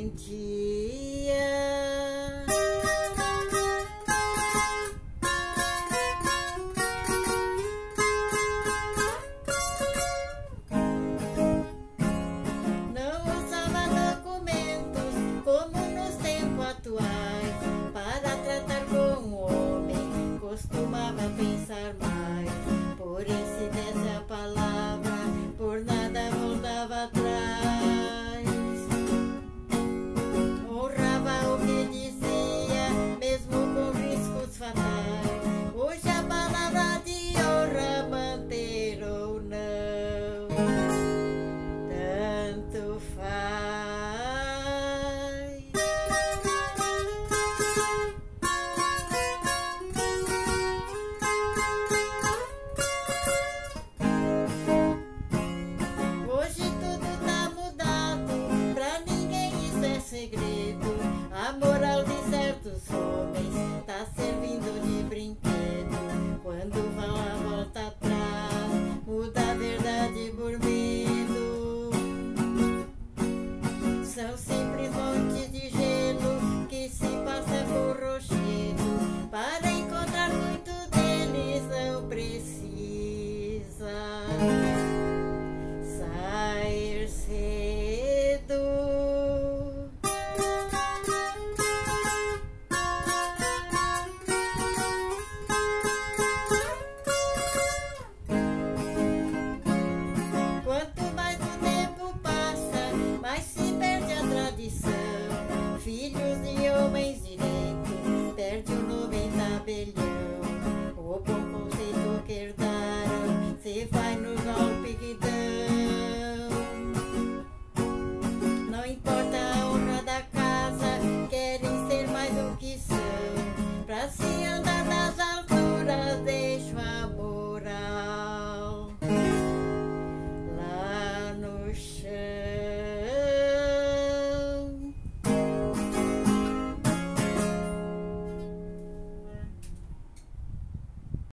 valentia. Não usava documentos como nos tempos atuais para tratar com o homem, costumava pensar mais. Porém, se desse a palavra, por nada voltava atrás. Honrava o que dizia, mesmo com riscos fatais. Hoje a palavra de honra, manter ou não, tanto faz. Hoje tudo tá mudado, pra ninguém isso é segredo. A moral de certos homens tá servindo de brinquedo. Quando vão a volta atrás, muda a verdade por medo. São simples montes de gelo que se passa por rochedo. Para encontrar muito deles não precisa sair cedo. Quanto mais o tempo passa, mais se perde a tradição. Filho